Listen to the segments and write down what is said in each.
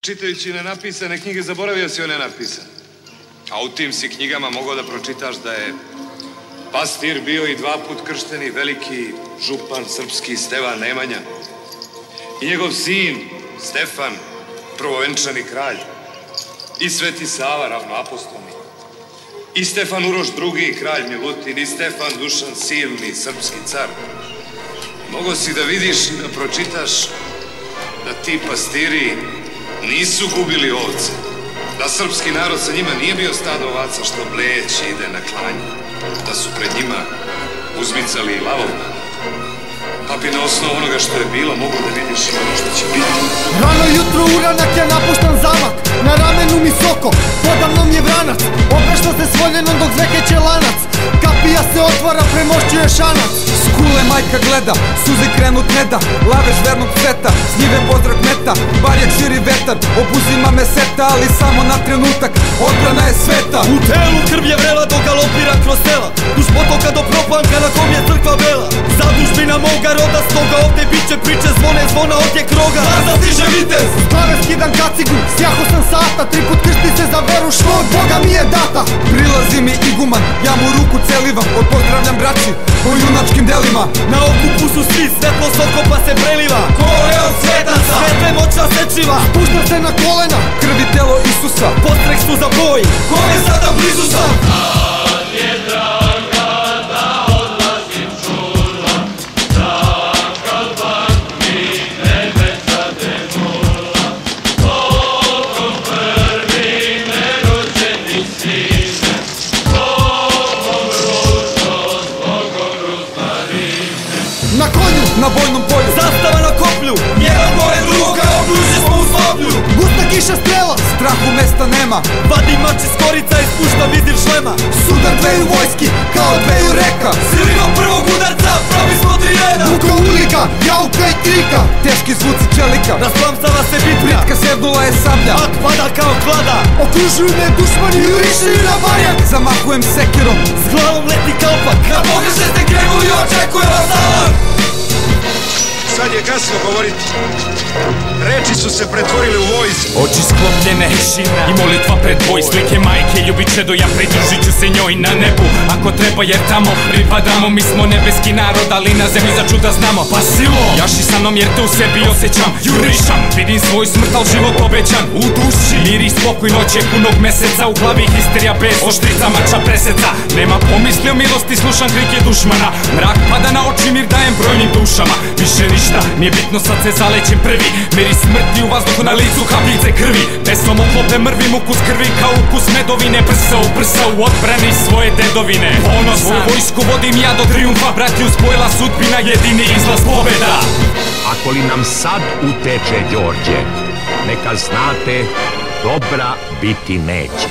Čitajući nenapisane knjige, zaboravio si o nenapisane. A u tim si knjigama mogao da pročitaš da je pastir bio i 2 put kršteni veliki župan srpski Stevan Nemanja i njegov sin Stefan, prvovenčani kralj, i Sveti Sava, ravnoapostolni, i Stefan Uroš II, kralj Milutin, i Stefan Dušan Silni, srpski car. Mogao si da vidiš i da pročitaš da ti pastiri nisu gubili ovce, da srpski narod sa njima nije bio stado ovaca što bleći ide na klanje, da su pred njima uzmicali i lavov. Pa bi na osnovu onoga što je bilo mogu da vidiš i ono što će biti. Rano jutro uranak je napuštan zamak, na ramenu mi soko, podavnom je vranac, oprašta se svoljenom dok zvekeće lanac, kapija se otvara, premošćuje šanac. S kule majka gleda, suze krenut ne da, lavež vernog cveta, s njive pozdrav meta, barjak širi vetar, obuzima me seta, ali samo na trenutak, odbrana je sveta. U telu krv je vrela dok galopira kroz sela, duž potoka do propanka na kom je crkva bela. Zadužbina moga roda, stoga ovde biće priče, zvone zvona odjek roga. Nazad stiže vitez! S glave skidam kacigu, sjaho sam sata, 3 put kršti se za veru što od Boga mi je data. Prilazi mi iguman, ja mu ruku celivam, odpozdravljam braći po junačkim delima. Na okupu su svi, svetlo s okopa se preliva, Kore od svetaca, svetve moćna sečiva. Spuštam se na kolena, krvi telo Isusa, postrek su za boj, kome sada blizu sam. na konju, na bojnom polju, zastava na koplju, jedan gore drugog kao bluže smo u soblju. Gusta kiša strela, strahu mesta nema, vadi mač iz korica i spušta vizir šlema. Sudar dveju vojski, kao dveju reka, silinom prvog udarca, pravi smo 3 reda. Buka ulika, jauka i trika, teški zvuci čelika, rasplamsava se bitka, pritka sevnula je sablja, ak pada kao klada, okružuju me dušmani, juriše na barjak. Zamahujem sekirom, s glavom leti kalpak, na pogrešne ste krenuli i očekuje vas alarm. Sad je kasno govoriti. Reči su se pretvorile u vojs. Oči sklopljene i molitva pred boj. Slike majke ljubiće do ja pridružit ću se njoj na nebu ako treba jer tamo pripadamo. Mi smo nebeski narod ali na zemlji za čuda znamo. Pa silo, jaši sa mnom jer te u sebi osjećam. Jurišam, vidim svoj smrt al život obećan. U duši mir i spokoj noć je punog meseca. U glavi histerija bez oštrica mača preseca. Nema pomisli o milosti, slušam krike dušmana. Mrak pada na oči, mir dajem brojnim dušama. Više ništa, nije bitno sad se zalećem prvi. Miris smrti u vazduhu, na licu kapljice krvi. Besom oklope mrvim, ukus krvi kao ukus medovine. Prsa u odbrani svoje dedovine. Ponosan, svoju vojsku vodim ja do trijumfa. Bratiju spojila sudbina, jedini izlaz pobeda. Ako li nam sad uteče Đorđe, neka znate, dobra biti neće.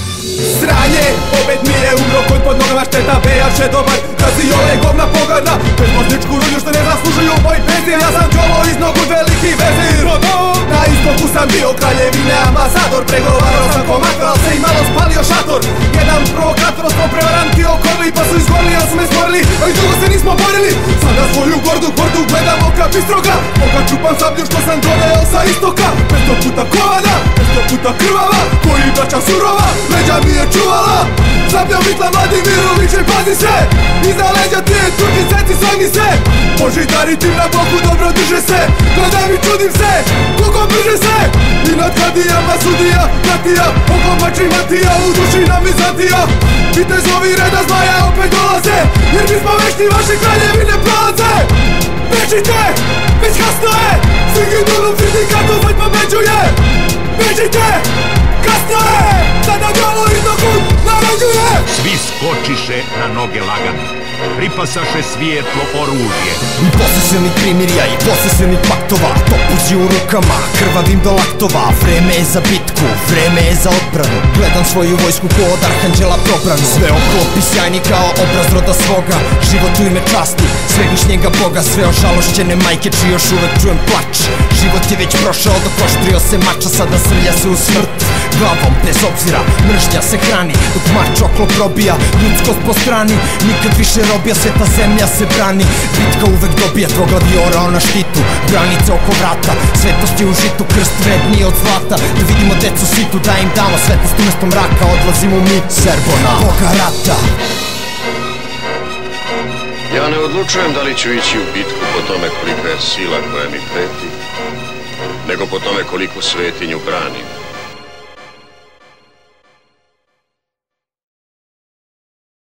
Sranje, obed mi je umro, konj pod nogama šteta, bejaše dobar, kazi ovaj govna pogana, bezmozničku rulju što ne zaslužuju moj penzir, ja sam Đolo iz nogu veliki vezir. Na istoku sam bio kraljevine ambasador, pregovarao sam komakal, se i malo spalio šator. Jedan provokator smo prevaranti okolili, pa su izgorili, ali su me stvorili, ali dugo se nismo borili. Sada svoju gordu bordu gledam oka bistroga, oka čupam sablju što sam doneo sa istoka. 500 puta kovana, 500 puta krvava, koji braća surova, leđa mi je čuvala. Sablja vitla Vladimirović, pazi se, iza leđa ti je Turki, seci sogni se. Požitari tim na boku dobro drže se, gledam i čudim se, koliko brže se. I nad kadijama sudija, katija, oko mači matija, u duši nam izatija. Vitezovi reda zmaja opet dolaze, jer mi smo vešti vaše kraljevine prolaze. Bežite, već kasno je, Sigi Dulum sindikatu već pobeđuje. Bežite, kasno je, sada Đolo izdokut naređuje. Svi skočiše na noge lagano, pripasaše svijetlo oružje. Posle primirja i posle paktova, topuđi u rukama, krvavim do laktova. Vreme je za bitku, vreme je za odbranu, gledam svoju vojsku ko od arhanđela probranu. Sve oklopi sjajni kao obraz roda svoga, život u ime časti svevišnjega Boga. Sve ožalošćene majke čiji još uvek čujem plač, život je već prošao, dok oštrio se mača, sada srlja se u smrt. glavom bez obzira. Mržnja se hrani dok mač oklo probija, ljudskost po strani, nikad više robija, sveta zemlja se brani. Bitka uvek dobija, dvogladiora na štitu, granice oko vrata, svetost je u žitu, krst vredniji od zlata. Da vidimo decu situ, da im damo svetlost umesto mraka, odlazimo mi Serbona, Boga rata. Ja ne odlučujem da li ću ići u bitku po tome kolika je sila koja mi preti, nego po tome koliko svetinju branim.